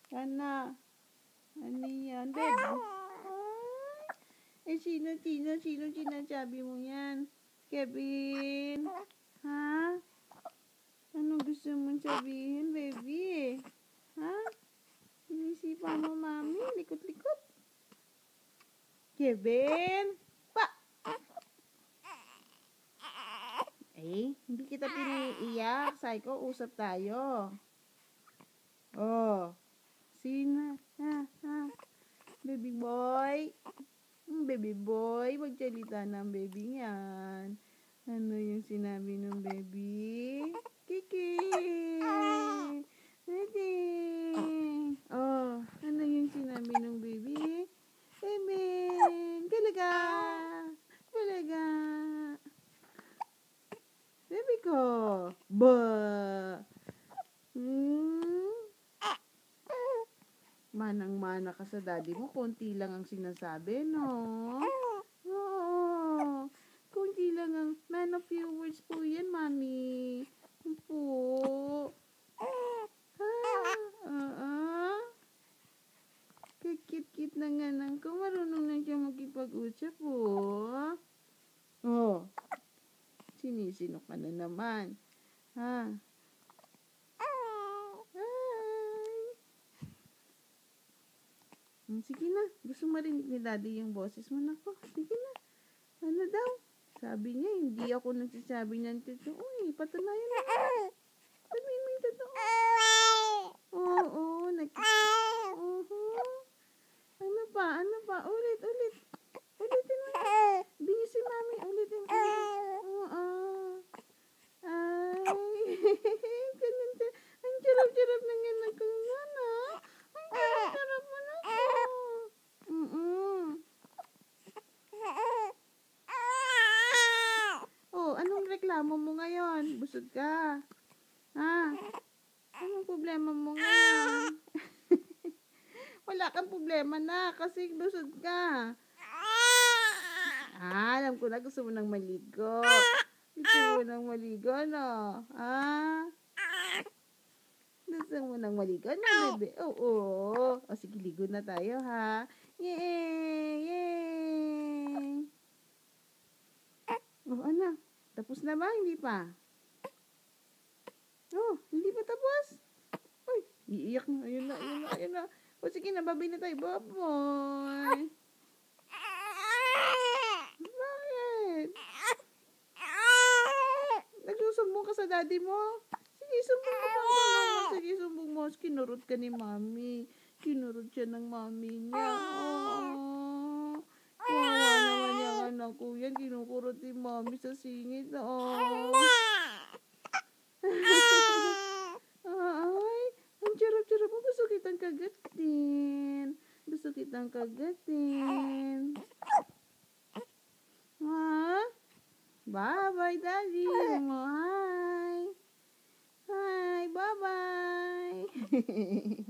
Ana. Ano yan, baby? Eh, sino sinasabi mo yan? Kevin? Ha? Ano gusto mong sabihin, baby? Ha? Inisipan mo, mami? Likot-likot? Kevin? Pa! Eh, hindi kita pinaiiyak. Psycho, usap tayo. Oh. Sino? Ha? Baby boy? Baby boy, magsalita ng baby yan. Ano yung sinabi ng baby? Kiki! Kiki! Oh, ano yung sinabi ng baby? Baby! Galaga! Galaga! Baby ko! Ba! Manang-mana ka sa daddy mo, konti lang ang sinasabi, no? Oo. Konti lang ang man of few words po yan, mami. Po. Kit-kit na nga nang ko. Marunong na siya makipag-usap, po. Oh. Sinisino ka na naman. Ha? Sige na, gusto marinig ni daddy yung boses mo. Nako, sige na. Ano daw? Sabi niya, hindi ako nagsasabi ng totoo eh. Patunayan na. Sabihin mo yung totoo. Oo, Ano pa? Ulit. Ulitin mo. Bingi si mami. Ulitin ko. Oo. Ay. Ganun siya. Ang charap-charap na nga ng kumana. Ang charap-charap mo na ko. Oh, anong reklamo mo ngayon? Busog ka. Ha? Anong problema mo ngayon? Wala kang problema na kasi busog ka. Alam ko na gusto mo nang maligo. Gusto mo nang maligo, no? Gusto mo nang maligo, no, bebe? Oo. O, sige, ligo na tayo, ha? Yay! Oh, ano? Tapos na ba? Hindi pa? Oh, hindi pa tapos? Uy, iiyak na. Ayun na. O, sige na, babay na tayo. Baboy. Bakit? Nagsusumbong ka sa daddy mo? Sige, sumbong ka pa sa mama. Sige, sumbong mo. Kinurot ka ni mami. Kinurot siya ng mami niya. Oh. Kawawa naman yung anak ko yan. Kinukurot ni mami sa singit. Oh. Ay, ang charap-charap mo. Gusto kitang kagatin. Ha? Bye-bye, daddy. Hi. Bye-bye.